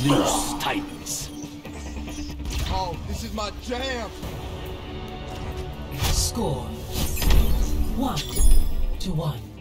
Loose Titans. Oh, this is my jam. Score 1-1.